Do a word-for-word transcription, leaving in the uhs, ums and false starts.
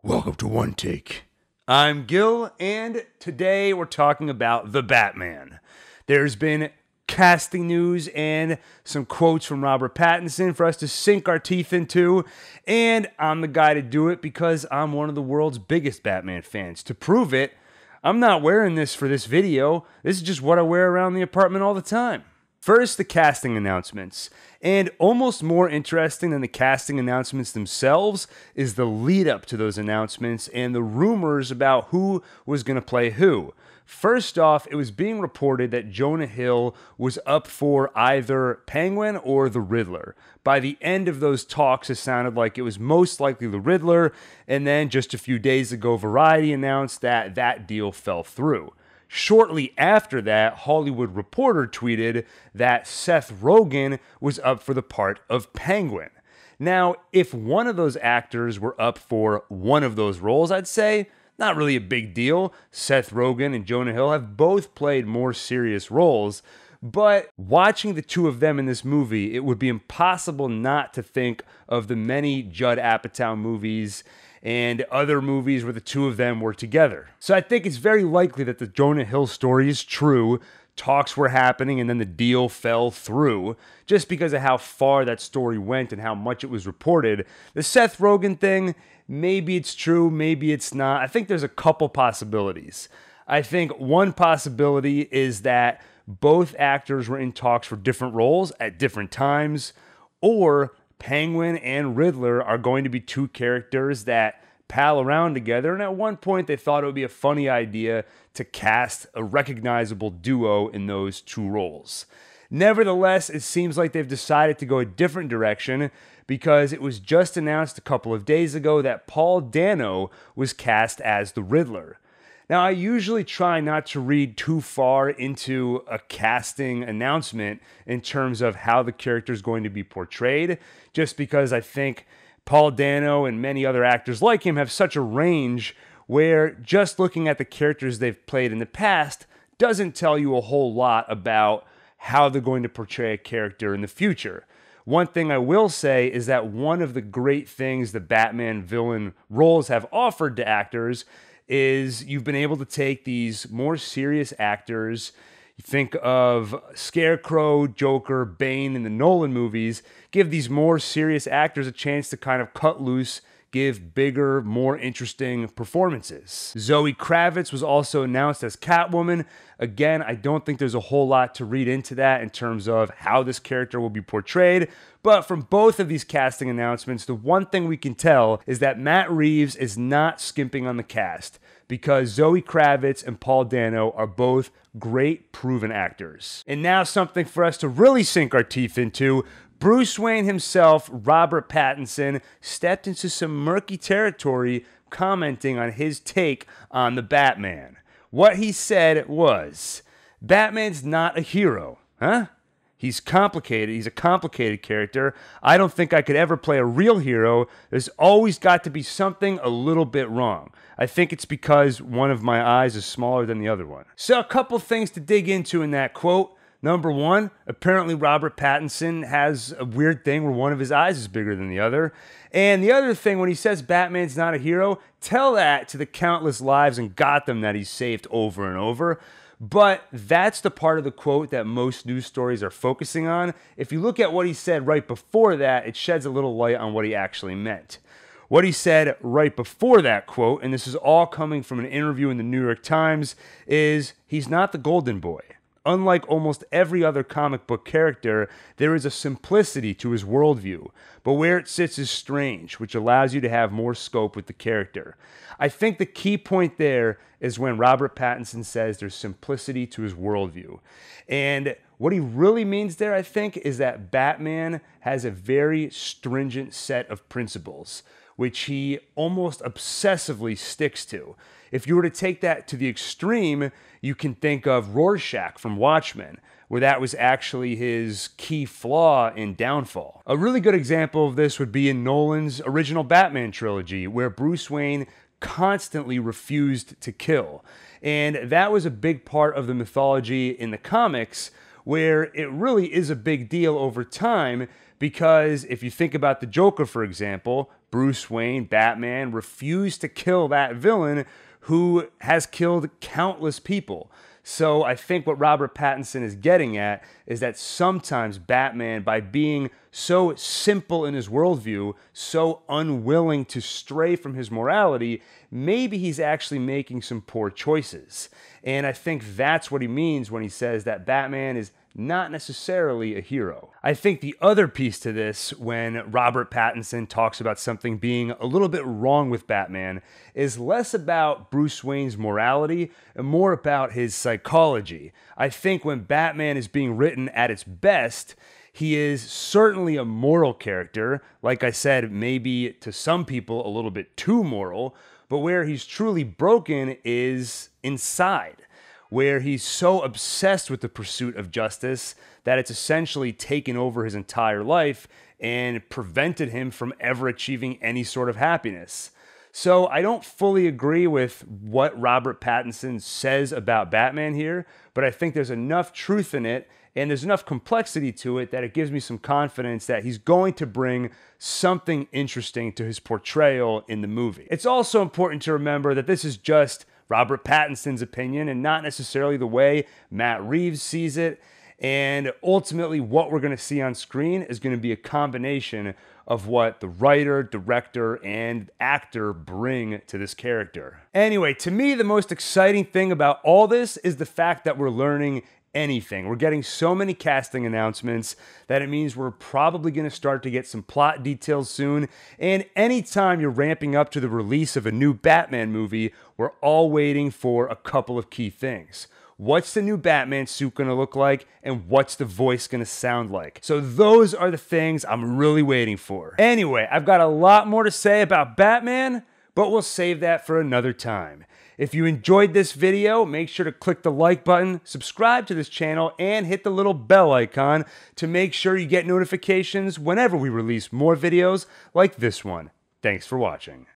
Welcome to One Take. I'm Gil, and today we're talking about the Batman. There's been casting news and some quotes from Robert Pattinson for us to sink our teeth into, and I'm the guy to do it because I'm one of the world's biggest Batman fans. To prove it, I'm not wearing this for this video. This is just what I wear around the apartment all the time. First, the casting announcements. And almost more interesting than the casting announcements themselves is the lead up to those announcements and the rumors about who was going to play who. First off, it was being reported that Jonah Hill was up for either Penguin or the Riddler. By the end of those talks, it sounded like it was most likely the Riddler, and then just a few days ago, Variety announced that that deal fell through. Shortly after that, Hollywood Reporter tweeted that Seth Rogen was up for the part of Penguin. Now, if one of those actors were up for one of those roles, I'd say not really a big deal. Seth Rogen and Jonah Hill have both played more serious roles, but watching the two of them in this movie, it would be impossible not to think of the many Judd Apatow movies and other movies where the two of them were together. So I think it's very likely that the Jonah Hill story is true. Talks were happening and then the deal fell through just because of how far that story went and how much it was reported. The Seth Rogen thing, maybe it's true, maybe it's not. I think there's a couple possibilities. I think one possibility is that both actors were in talks for different roles at different times, or Penguin and Riddler are going to be two characters that pal around together, and at one point they thought it would be a funny idea to cast a recognizable duo in those two roles. Nevertheless, it seems like they've decided to go a different direction because it was just announced a couple of days ago that Paul Dano was cast as the Riddler. Now, I usually try not to read too far into a casting announcement in terms of how the character is going to be portrayed, just because I think Paul Dano and many other actors like him have such a range where just looking at the characters they've played in the past doesn't tell you a whole lot about how they're going to portray a character in the future. One thing I will say is that one of the great things the Batman villain roles have offered to actors is you've been able to take these more serious actors. You think of Scarecrow, Joker, Bane in the Nolan movies, give these more serious actors a chance to kind of cut loose, give bigger, more interesting performances. Zoe Kravitz was also announced as Catwoman. Again, I don't think there's a whole lot to read into that in terms of how this character will be portrayed, but from both of these casting announcements, the one thing we can tell is that Matt Reeves is not skimping on the cast because Zoe Kravitz and Paul Dano are both great proven actors. And now something for us to really sink our teeth into. Bruce Wayne himself, Robert Pattinson, stepped into some murky territory commenting on his take on the Batman. What he said was, "Batman's not a hero, huh? He's complicated. He's a complicated character. I don't think I could ever play a real hero. There's always got to be something a little bit wrong. I think it's because one of my eyes is smaller than the other one." So a couple things to dig into in that quote. Number one, apparently Robert Pattinson has a weird thing where one of his eyes is bigger than the other. And the other thing, when he says Batman's not a hero, tell that to the countless lives in Gotham that he's saved over and over. But that's the part of the quote that most news stories are focusing on. If you look at what he said right before that, it sheds a little light on what he actually meant. What he said right before that quote, and this is all coming from an interview in the New York Times, is he's not the golden boy. Unlike almost every other comic book character, there is a simplicity to his worldview, but where it sits is strange, which allows you to have more scope with the character. I think the key point there is when Robert Pattinson says there's simplicity to his worldview. And what he really means there, I think, is that Batman has a very stringent set of principles, which he almost obsessively sticks to. If you were to take that to the extreme, you can think of Rorschach from Watchmen, where that was actually his key flaw in downfall. A really good example of this would be in Nolan's original Batman trilogy, where Bruce Wayne constantly refused to kill. And that was a big part of the mythology in the comics, where it really is a big deal over time, because if you think about the Joker, for example, Bruce Wayne, Batman, refused to kill that villain who has killed countless people. So I think what Robert Pattinson is getting at is that sometimes Batman, by being so simple in his worldview, so unwilling to stray from his morality, maybe he's actually making some poor choices. And I think that's what he means when he says that Batman is not necessarily a hero. I think the other piece to this, when Robert Pattinson talks about something being a little bit wrong with Batman, is less about Bruce Wayne's morality and more about his psychology. I think when Batman is being written at its best, he is certainly a moral character. Like I said, maybe to some people a little bit too moral, but where he's truly broken is inside, where he's so obsessed with the pursuit of justice that it's essentially taken over his entire life and prevented him from ever achieving any sort of happiness. So I don't fully agree with what Robert Pattinson says about Batman here, but I think there's enough truth in it and there's enough complexity to it that it gives me some confidence that he's going to bring something interesting to his portrayal in the movie. It's also important to remember that this is just Robert Pattinson's opinion and not necessarily the way Matt Reeves sees it. And ultimately, what we're going to see on screen is going to be a combination of what the writer, director, and actor bring to this character. Anyway, to me, the most exciting thing about all this is the fact that we're learning anything. We're getting so many casting announcements that it means we're probably going to start to get some plot details soon. And anytime you're ramping up to the release of a new Batman movie, we're all waiting for a couple of key things. What's the new Batman suit going to look like? And what's the voice going to sound like? So those are the things I'm really waiting for. Anyway, I've got a lot more to say about Batman, but we'll save that for another time. If you enjoyed this video, make sure to click the like button, subscribe to this channel, and hit the little bell icon to make sure you get notifications whenever we release more videos like this one. Thanks for watching.